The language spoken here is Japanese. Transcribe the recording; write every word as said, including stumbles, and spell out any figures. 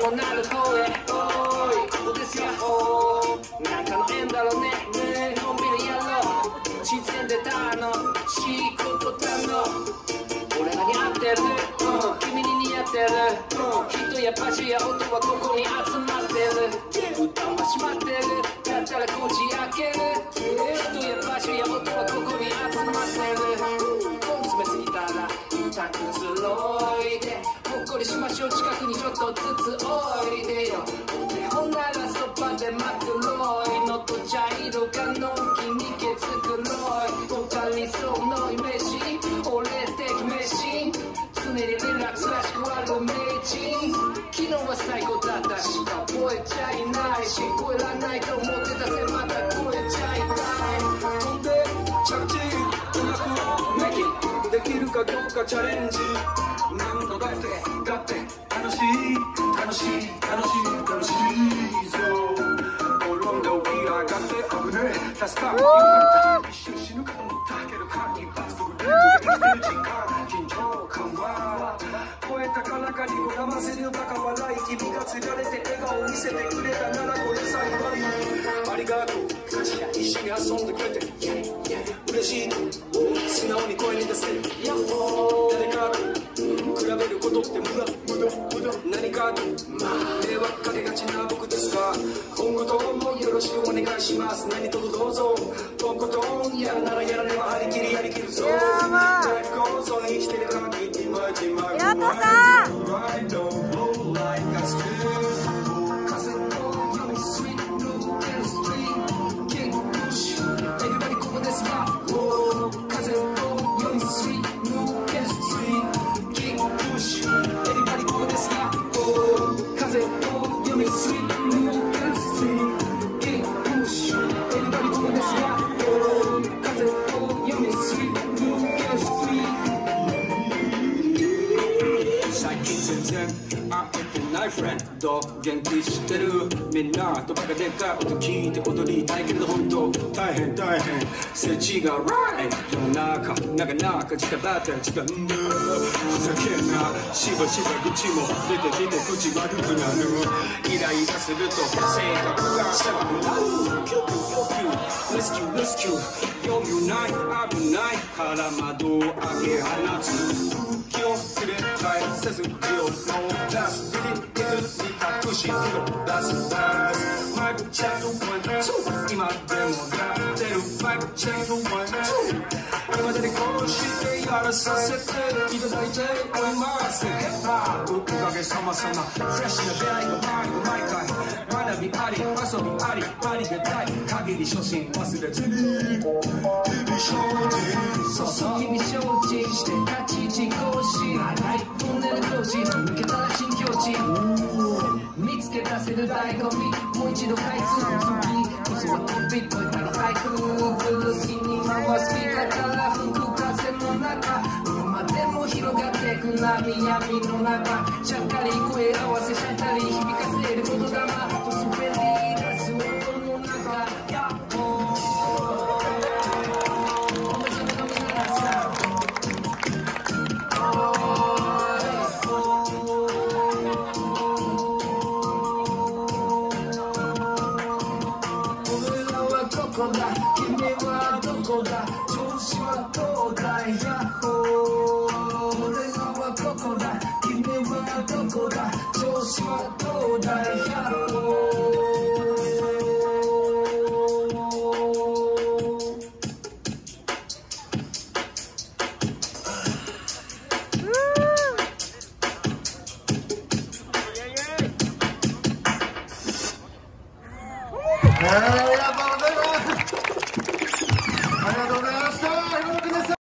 もなる方へおいここですよなんかの縁だろうねねのんびりやろう自然でたのしいことたの俺らに合ってる、うん、君に似合ってる、うん、人や場所や音はここに集まってる歌は閉まってるだったらこじ開ける人や場所や音はここに集まってる根詰めすぎたら痛くつろいでほっこりしましょう近くにちょっとずつおいでよほんならそばでマクロイのと茶色がのんきに毛づくろいとか理想のイメージ俺的迷信常にリラックスらしくある名人昨日は最高だったし覚えちゃいないし超えらないと思ってたぜまた超えちゃいたい飛んで着地うまくメキできるかどうかチャレンジなんとだってだって楽しい楽しい楽しい楽しいぞ転んで起き上がって危ねえ助かるよかった一瞬死ぬかと思ったけど間一髪僕で生きてる時間緊張感は超えたかなかにこだませるバカ笑い君が釣られて笑顔見せてくれたならこれ幸いありがとう感謝一緒に遊んでくれて嬉しいと素直に声に出せる誰かと比べることって無駄無駄無駄何かと迷惑かけがちな僕ですが今後ともよろしくお願いします何卒どうぞとことんやるならやらねば張り切りやりきるぞライフゴーゾン生きてる限りまじまじ平田さんフレンド元気してるみんなとバカでかい音聞いて踊りたいけど本当大変大変世知が right 世の中なかなか近場って時間だふざけんなしばしば口も出てきて口悪くなるイライラすると性格が狭くなるキュキュキュキュレスキューレスキュー余裕ない危ないから窓を開け放つ空気をくれたい背筋を伸ばす隠し色出すダンスマイクチェックワンツー今でもやってるマイクチェックワンツー今までにこうしてやらさせていただいておりますヒップホップおかげさまさまフレッシュな出会いが毎度毎回学びあり遊びありありがたい限り初心忘れずに日々精進そうそう日々精進して立ち自行しトンネル工事抜けたら新境地見つけ出せる醍醐味もう一度回数次こそはコピットたの俳句ブルースキに回すスピーカーから吹く風の中今までも広がってく波闇の中ちゃっかり声合わせしゃったり響かせる言霊と滑り出す音の中やっほーおめざめの皆さん君はどこだ調子はどうだヤッホー俺らはここだ君はどこだ調子はどうだ